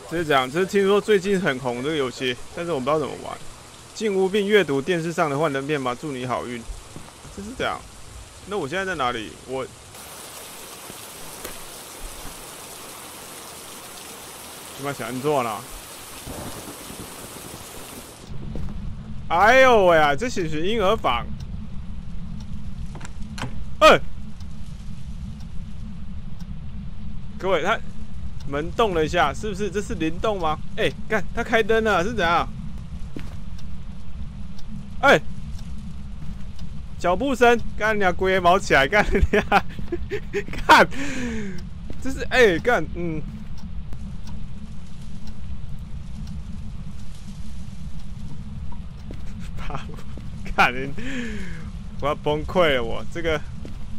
这是这样，这是听说最近很红这个游戏，但是我不知道怎么玩。进屋并阅读电视上的幻灯片吧，祝你好运。这是这样。那我现在在哪里？我他妈想安做啦！哎呦喂啊，这是婴儿房。各位，他门动了一下，是不是？这是灵动吗？哎，干，他开灯了，是怎样？哎，脚步声，干你娘龟毛起来，干你娘，干，这是哎干，看你，我要崩溃了，我这个。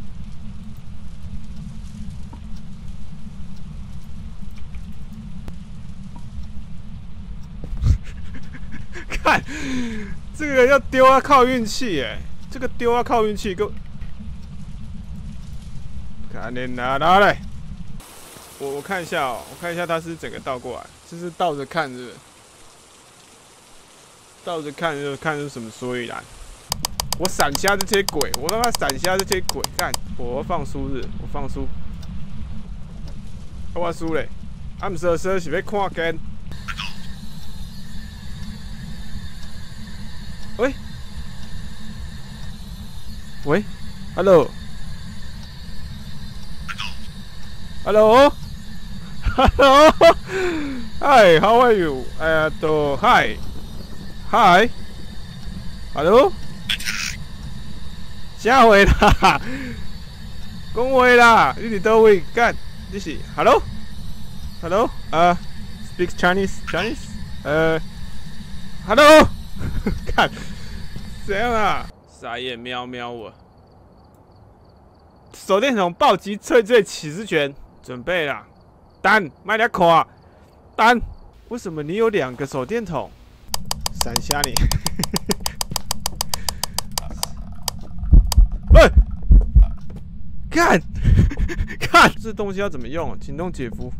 看，这个要丢要靠运气哎，这个丢要靠运气，看你拿来，我看一下哦，我看一下它是整个倒过来，就是倒着看是不是？倒着看就看是什么所以然。我闪瞎这些鬼，我让他闪瞎这些鬼，干！我放书是，我放书，我输嘞，暗色是要看见。喂，喂 ，hello，hello，hello，hi， how are you？ hi，hi，hello，啥话啦？讲话啦，你伫倒位？干，你是 hello，hello，speak Chinese，hello，看，怎样啊？傻眼喵喵我。手电筒暴击脆脆起司拳，准备啦！单，卖点口啊！单，为什么你有2个手电筒？闪瞎你！喂，看，看，这东西要怎么用？请动姐夫。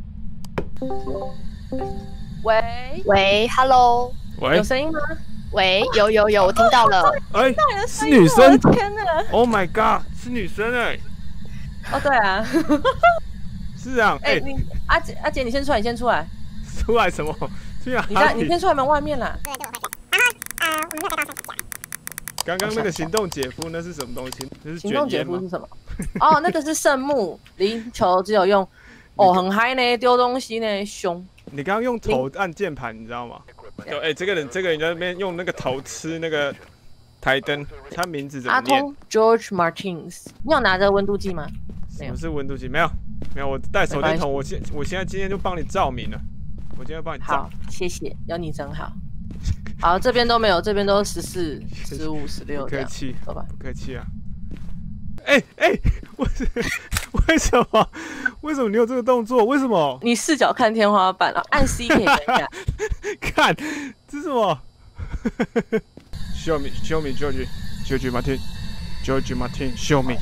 喂 ，Hello， 喂， 有声音吗？喂，有，我听到了。 哎，是女生！天哪 ！Oh my god， 是女生哎！ 哦，对啊， 是这样。 哎，你阿姐，你先出来，你先出来。 出来什么？去哪？ 你先出来门外面啦。 对，我们又来到上家。 刚刚那个行动姐夫那是什么东西？那是行动姐夫是什么？哦，那个是圣木灵球，只有用很嗨呢，丢东西呢，凶。 你刚刚用头按键盘，你知道吗？对，哎，这个人在那边用那个头吃那个台灯，他名字怎么念？ 阿通 George Martins。你有拿着温度计吗？ 什么是温度计？没有，我带手电筒，我现在今天就帮你照明了，我今天帮你照。 好，谢谢，有你真好。好，这边都没有，这边都14、15、16这样。 不客气， 走吧。 不客气啊。哎，为什么你有这个动作？为什么？ 你视角看天花板了，按 C 可以看一下。 看，这是什么？Show me, George Martin, show me。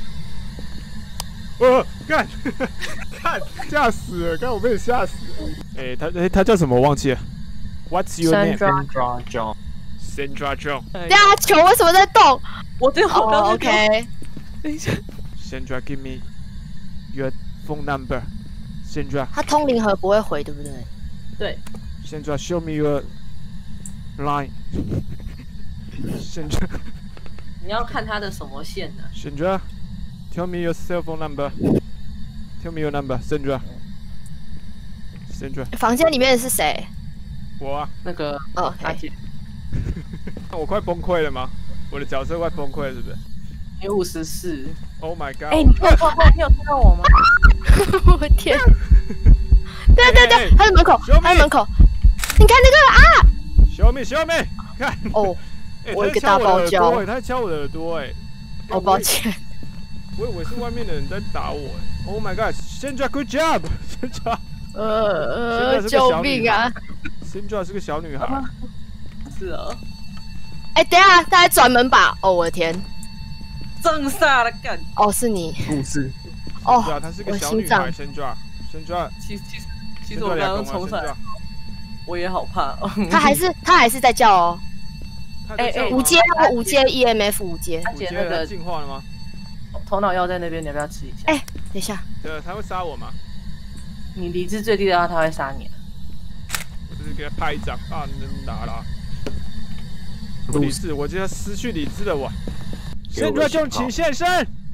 干，吓死了！刚我被你吓死了。哎，他叫什么？我忘记了。What's your name? Sandra John。 Sandra John。 对啊，球为什么在动？我对我刚 OK。等一下。 Sandra, give me your phone number. Sandra。 他通灵盒不会回，对不对？ 对。 Sandra, show me your line. Sandra。 你要看他的什么线呢 ？Sandra, tell me your cell phone number. Tell me your number, Sandra. Sandra。 房间里面的是谁？ 我啊。 那个阿姐。 我快崩溃了吗？我的角色快崩溃了，是不是？ 你54。 Oh my god！ 哎，你有看到我吗？ 我的天！对，他在门口，他在门口。你看那个啊！ 小美，看哦，我一个大爆椒， 他敲我的耳朵，哎， 哦，抱歉， 我以为是外面的人在打我，Oh my god！Sandra, good job！ Sandra， 救命啊 ！Sandra 是个小女孩。 是哦。 哎，等下，他在转门把，哦，我的天！ 正煞了干！ 哦，是你。 不是。 哦， 她是个小女孩，Sandra。 其实我刚刚冲出来。 我也好怕哦。 他还是在叫哦。五阶哎 5阶 EMF 5阶。 阿姐那个进化了吗？ 头脑药在那边，你要不要吃一下？ 哎，等一下， 对，他会杀我吗？ 你理智最低的话，他会杀你。 我就是给他拍一掌啊，能打啦！不理智，我就要失去理智了我。现在就请现身。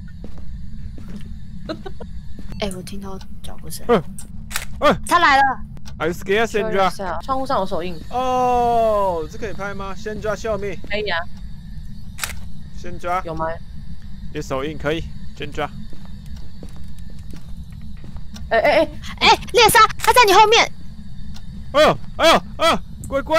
哎，我听到脚步声。 嗯， 他来了。 Are you scared, Sandra？ 窗户上有手印。 哦，这可以拍吗？Sandra，笑命。 可以啊。 Sandra， 有吗？ 有手印可以。Sandra。 哎，猎杀，他在你后面。 哎呦，龟龟。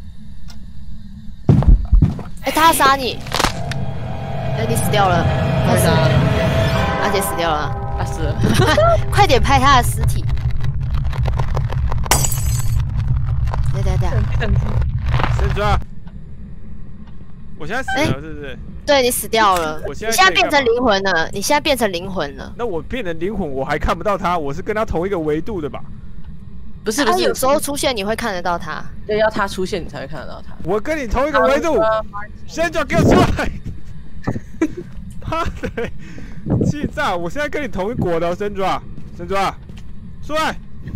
哎，他要杀你。哎，你死掉了。他死了。阿姐死掉了。 他死了。 快点拍他的尸体。对。 Sandra，我现在死了是不是？ 对你死掉了。 你现在变成灵魂了。你现在变成灵魂了。 那我变成灵魂，我还看不到他，我是跟他同一个维度的吧？ 不是， 他有时候出现你会看得到他。 对，要他出现你才会看得到他。 我跟你同一个维度。Sandra，给我出来！妈的，气炸！我现在跟你同一国的，Sandra，出来！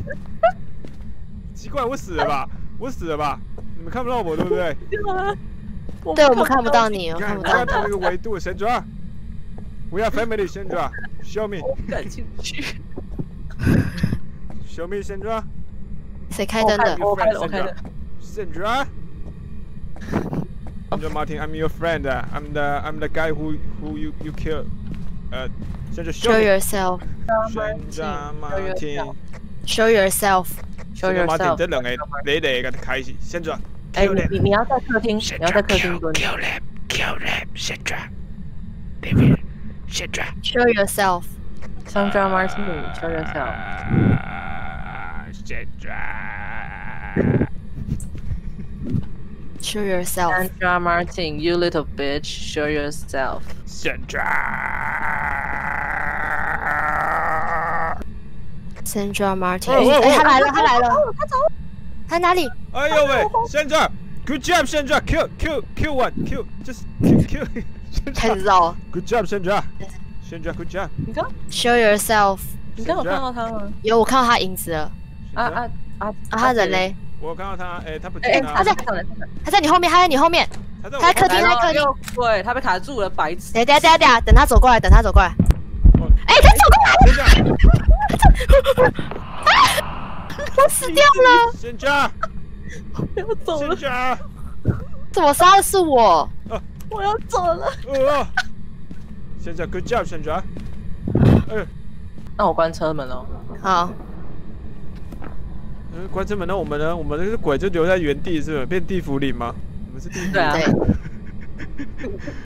奇怪，我死了吧？你们看不到我对不对？ 对，我们看不到你，我看不到。 我同一个维度，Sandra。We are family, Sandra. Show me. 感兴趣。 Show me, Sandra. 谁开灯的？ 我开的。 Sandra. Sandra Martin, I'm your friend. I'm the guy who you killed. Sandra, show yourself. Sandra Martin. Show yourself. Show yourself. 这两个你嘅开始，Sandra。 哎，你要在客厅，蹲。 Kill him, Sandra. David, Sandra. Show yourself. Sandra Martin, show yourself. Sandra. Show yourself. Sandra Martin, you little bitch, show yourself. Sandra. Sandra Martin. 哎，他来了，他走。他哪里？ 哎呦喂 ，Sandra, good job, Sandra, kill one, kill, just kill. 开始绕。 Good job, Sandra. Sandra, good job. 你刚 Show yourself. 有看到他吗？ 有，我看到他影子了。他人嘞？ 我有看到他，他不见了。 他在你后面，他在客厅， 对，他被卡住了，白痴。 等他走过来，他走过来。哎，他走过来！我死掉了。 Sandra， 我要走了。 Sandra， 怎么杀的是我？ 我要走了。 Sandra, good job, Sandra。 那我关车门了。 好。 关车门，那我们呢？我们那个鬼就留在原地，是不是变地府灵吗？你们是地府灵？ 对啊。